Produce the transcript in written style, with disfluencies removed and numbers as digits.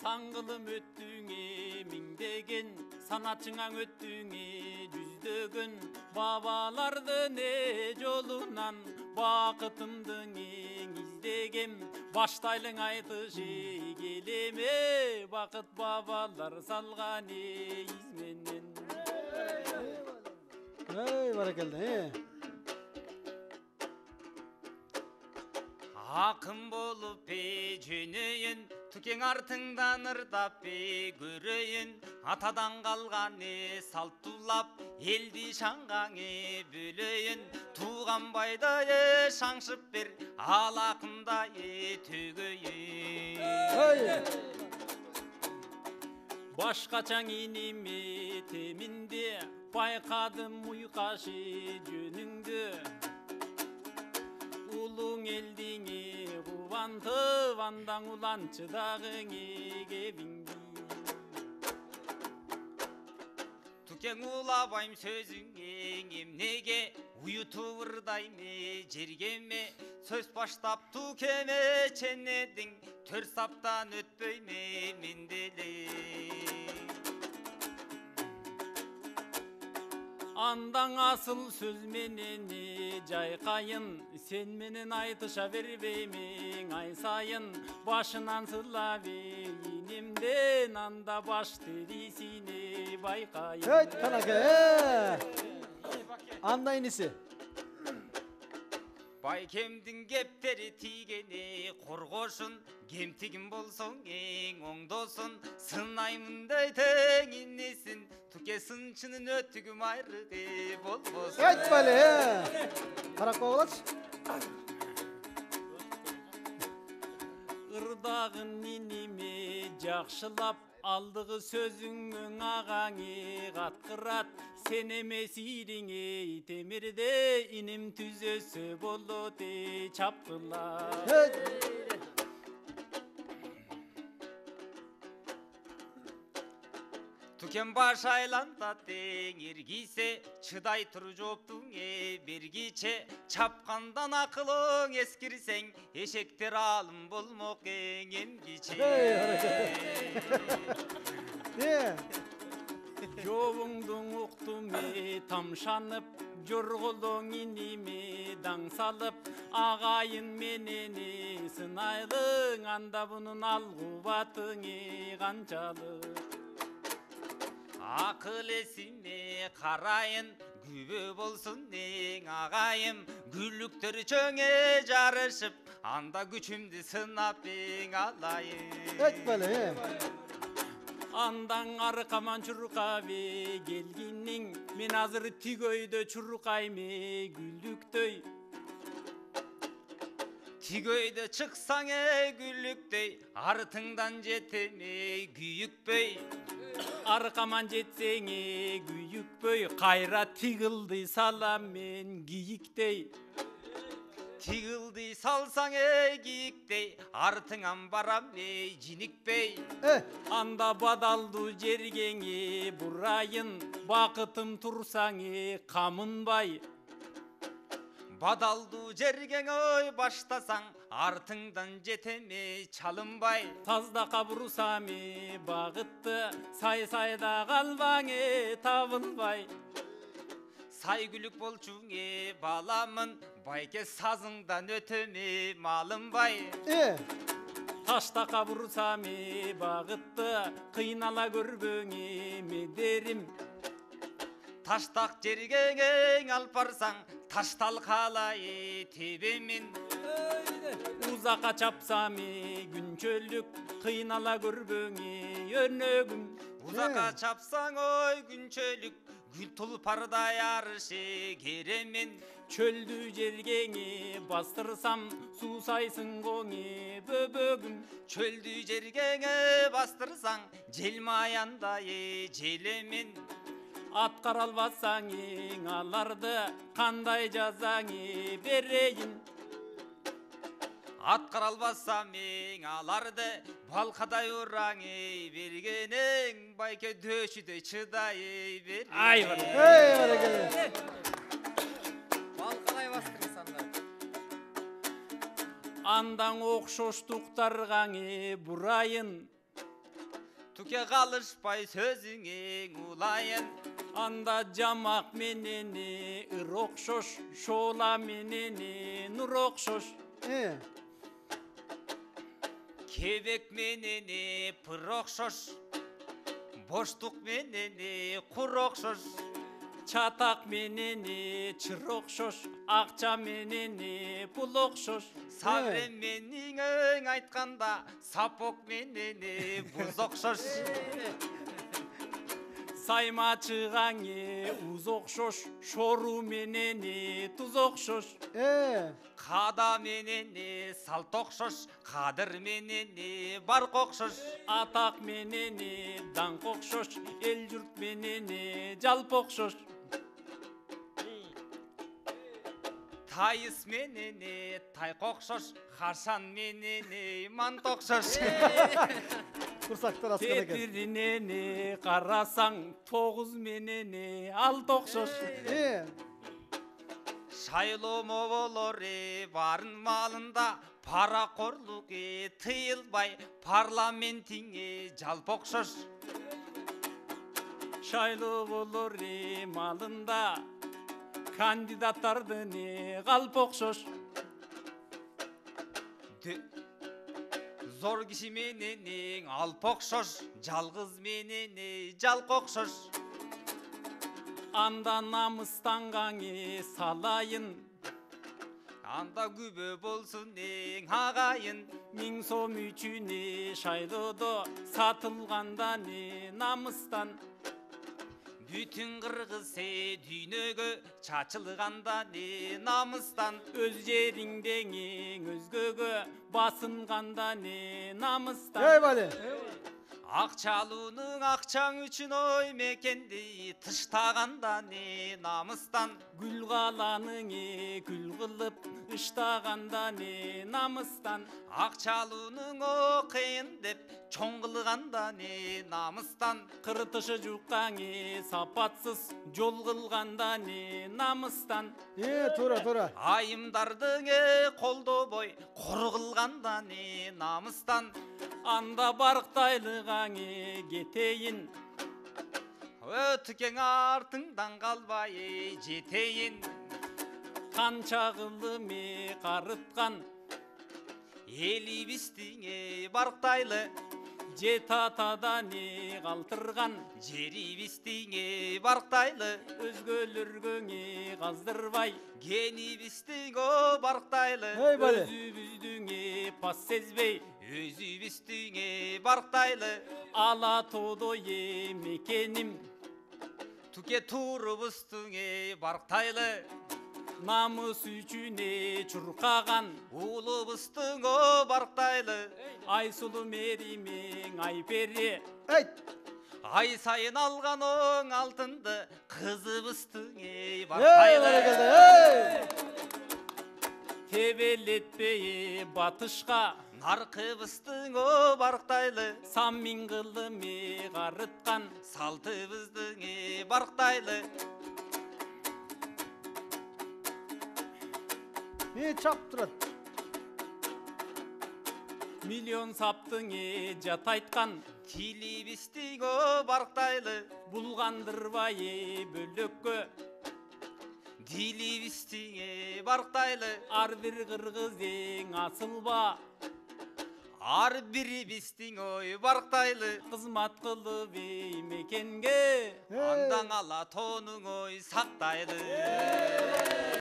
Sаңғылым өттүңе миңдеген, санатчыңаң өттүңе жүздөгөн. Бабалардын жолунан бақытымдың ең издегем. Баштайлың айтышы келеме, бақыт бабалар салған изменен. Баракалла. Ақын болып жөнейін, түкең артыңдан ырдап көрейін. Атадан қалған салтулап, елді шаңғаңе бөлейін. Туған байдай шаңшып бер, ал ақындай төгейін. Башқачаң инеме темінде, байқадым ұйқашы жөніңді. Улуң елдіңе қуанты, вандаң уланчыдағыңе кебіңді. Түкең улабайм сөзіңе емнеге, ұйыту ұрдайме жергеме. Сөз баштап түкеме ченедің, төр саптан өтпейме менделе. Андаң асыл сөз менен жайқайын, сен менен айтыша бербеймең ай сайын. Башынан сылап инемден, анда баш терисине байқайын. Анда инisi. Байкемдің кептері тигене қорғошын, кемтігін болсын ең оңдосын. Сынаймындай тең инесін, түке сыншының өттігім айрығы болбосын. Бәлі, қарақ қоғылаш. Ырдағын инеме жақшылап, алдығы сөзіңнің ағаңе қатқырат. Сен емес иріңе темірде, инім түзөсі болоте чапқылар. Түкен баш айланда тең ергисе, чыдай тұр жоптың бергиче. Чапқандан ақылың ескірсең, ешектер алым болмоқ емгиче. Жолыңдың ұқтыме тамшанып, жорғылың инеме даң салып. Ағайын менене сынайлың, анда бұнын алғубатыңе қанчалық. Ақыл есіме қарайын, күбі болсын ең ағайым. Гүліктер чөңе жарышып, анда күчімді сынап ең алайын. Андан арқаман чұрқабе келгеннің, мен азыр тигөйді чұрқайме гүліктөй. Тигөйді чықсаң гүліктөй, артыңдан жетеме күйікпөй. Арқаман жетсеңе күйікпөй, қайра тигілді салам мен киіктей. Тигілді салсаң киіктей, артыңан барам жинікпей. Анда бадалды жергеңе бұрайын, бақытым тұрсаң қамынбай. Бадалды жерген баштасаң, артыңдан жетеме чалынбай. Тазда қабырсаме бағытты, сай-сайда қалбаңе табылбай. Сай күлік болчуңе баламын, байке сазыңдан өтеме малынбай. Ташта қабырсаме бағытты, қиынала көрбөңе медерім. Таштақ жергең алпарсаң, таштал қалай тебемен. Узақа чапсаме күнчөлік, қиынала көрбөңе өнөгім. Узақа чапсаң күнчөлік, гүл тұлпардай арышы керемен. Чөлді жергеңе бастырсам, сусайсың қоңе бөбөгім. Чөлді жергеңе бастырсаң, желмаяндайы желемен. Атқар албасаң аларды, қандай жазаң берейін. Атқар албасам аларды, балқадай ұраң бергенің, байке дөшіде чыдай берейін. Ай, барекелі. Балқадай бастырын санда. Андан оқшоштуқтарғаң бұрайын, Түке қалышпай сөзіңе улайын. Анда жамак менени ыр окшош, шола менени нур окшош. Кебек менени пыр окшош, боштук менени кур окшош. Чатак менени чыр окшош, акча менени пул окшош. Сабрем менің айтқанда, сапок менени буз окшош. Сайма чыгаңе уз окшош, шору менени туз окшош. Қада менени салт окшош, кадыр менени барк окшош. Атак менени даңк окшош, эл журт менени жалпы окшош. Тайыс менени тайк окшош, харсан менени мант окшош. Курсактар аскан экен. Тетиринени карасаң, тогуз менени алт окшош. Шайломо болор барын малында, парақорлук тыйылбай, парламентиңе жалпы окшош. Шайлоо болор малында, кандидаттардын калпы окшош. Зор киши менени алпы окшош, жалгыз менени жалкы окшош. Анда намыстангаңе салайын, Анда күбө болсун агайын. 1000 сом үчүн шайлоодо сатылганда намыстан. Бүтүн кыргыз дүйнөгө чачылганда намыстан. Өз жериңден өзгөгө басынганда намыстан. Ey Bali. Акчалуунун акчаң үчүн ой мекенди тыштаганда намыстан. Гүл каланың күл кылып ыштаганда намыстан. Акчалуунун окуйын деп чоң кылганда намыстан. Кыртышы жуккаң сапатсыз жол кылганда намыстан. Тура. Айымдардың колдобой кор кылганда намыстан. Анда барктайлыгаң кетейин, Өтүкең артыңдан калбай жетейин. канча кылым карыткан, Элибиздин барктайлы, жет атадан калтырган. жерибиздин барктайлы, Өзгөлөргө каздырбай, генибиздин барктайлы. Ey Bali. өзүбүздүн пас сезбей, Өзүбиздин барктайлы, ала тоодо мекеним. Түке турубуздун барктайлы, Намыс үчүн чуркаган, улубуздун барктайлы. Айсулуу мэримиң айпери. Ай сайын алган оң алтынды, кызыбыздың Ey барктайлы. barakelde. Тебелетпей батышка, Наркыбыздың барктайлы, сан миң кылым карыткан. салтыбыздың барктайлы. Çap turat. Миллион саптың жат айткан, Тилибиздин барктайлы, булгандырбай бөлөккө. дилибиздин барктайлы. Ар бир кыргыз асылба, Ар бирибиздин барктайлы. кызмат кылып мекенге. Андан ала тонуң сактайлы.